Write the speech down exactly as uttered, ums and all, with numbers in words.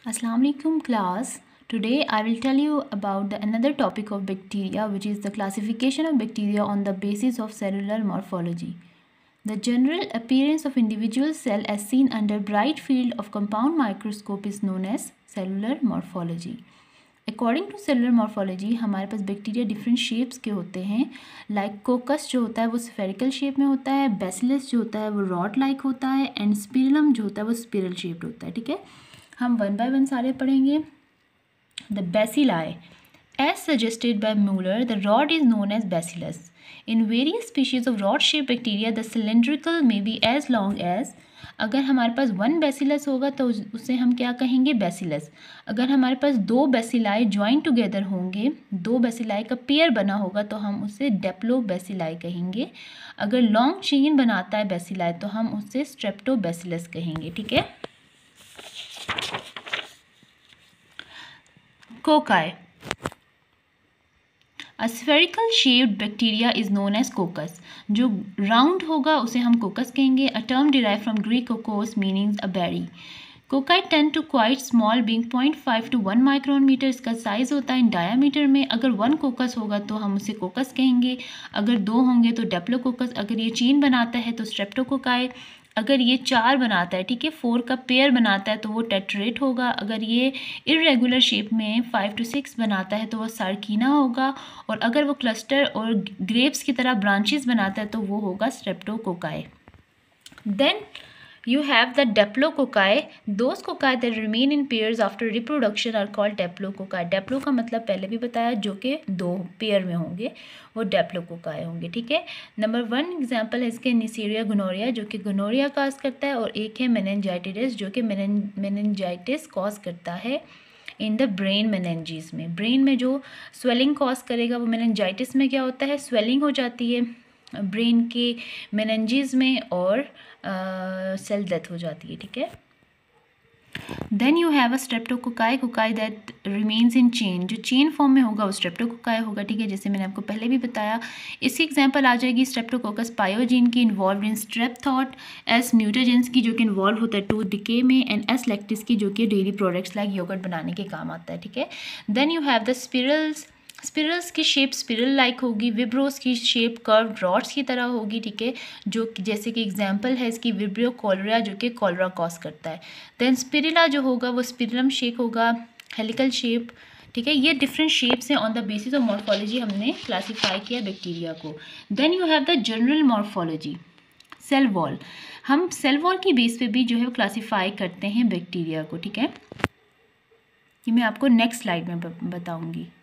Assalamu alaikum class. Today I will tell you about the another topic of bacteria, which is the classification of bacteria on the basis of cellular morphology. The general appearance of individual cell as seen under bright field of compound microscope is known as cellular morphology. According to cellular morphology हमारे पास bacteria different shapes के होते हैं. Like कोकस जो होता है वो spherical shape में होता है, बैसिलस जो होता है वो रॉड लाइक होता है, एंड स्पिरलम जो होता है वो स्पिरल शेप्ड होता है. ठीक है, हम वन बाय वन सारे पढ़ेंगे. The bacilli as suggested by Muller, the rod is known as bacillus. In various species of rod shape bacteria the cylindrical may be as long as. अगर हमारे पास one bacillus होगा तो उसे हम क्या कहेंगे? बैसिलस. अगर हमारे पास दो बैसिलाई ज्वाइन टुगेदर होंगे, दो बैसिलाई का पेयर बना होगा तो हम उसे डेप्लो बैसिलाई कहेंगे. अगर लॉन्ग चेन बनाता है बैसिलाई तो हम उसे स्ट्रेप्टो बैसिलस कहेंगे. ठीक है. Cocci. A spherical shaped bacteria is known as coccus. जो राउंड होगा उसे हम कोकस कहेंगे. A term derived from Greek kokos meaning a berry. Cocci tend to quite small being zero point five to one micron meter. इसका size होता है diameter में. अगर वन कोकस होगा तो हम उसे कोकस कहेंगे. अगर दो होंगे तो डेप्लोकोकस. अगर ये चेन बनाता है तो स्ट्रेप्टोकोकाई. अगर ये चार बनाता है, ठीक है, फोर का पेयर बनाता है तो वो टेट्रेट होगा. अगर ये इरेगुलर शेप में फाइव टू सिक्स बनाता है तो वो सार्कीना होगा. और अगर वो क्लस्टर और ग्रेप्स की तरह ब्रांचेस बनाता है तो वो होगा streptococci. Then you have the diplococci. Those cocci that remain in pairs after reproduction are called diplococci. diplo का मतलब पहले भी बताया, जो कि दो पेयर में होंगे वो diplococci होंगे. ठीक है. नंबर वन एग्जांपल है इसके निसीरिया गोनोरिया, जो कि गोनोरिया कॉज करता है, और एक है मेनिनजाइटिस जो कि मेनिनजाइटिस कॉज करता है इन द ब्रेन मेनिनजीज में. ब्रेन में जो स्वेलिंग कॉज करेगा वो मेनिनजाइटिस में क्या होता है? स्वेलिंग हो जाती है ब्रेन के मेनिनजीज में और सेल डेथ हो जाती है. ठीक है. Then you have a streptococci. Cocci that remains in chain. जो चेन फॉर्म में होगा वो स्ट्रेप्टोकोकाई होगा. ठीक है, जैसे मैंने आपको पहले भी बताया. इसकी एग्जांपल आ जाएगी स्ट्रेप्टोकोकस पायोजीन की, involve in strep throat. S mutans की, जो कि इन्वॉल्व होता है टूथ डिके में. एंड एस लैक्टिस की, जो कि डेयरी प्रोडक्ट्स लाइक योगर्ट बनाने के काम आता है. ठीक है. Then you have the spirals. Spirals की शेप स्पिरल लाइक होगी. विब्रोस की शेप कर्व रॉड्स की तरह होगी. ठीक है, जो जैसे कि एग्जांपल है इसकी विब्रियो कॉलरा, जो कि कॉलरा कॉज करता है. देन स्पिरिला जो होगा वो स्पिरलम शेप होगा, हेलिकल शेप. ठीक है, ये डिफरेंट शेप्स हैं. On the basis of morphology हमने क्लासीफाई किया बैक्टीरिया को. Then you have the general morphology. Cell wall. हम सेल वॉल की बेस पे भी जो है क्लासीफाई करते हैं बैक्टीरिया को. ठीक है, ये मैं आपको नेक्स्ट स्लाइड में बताऊँगी.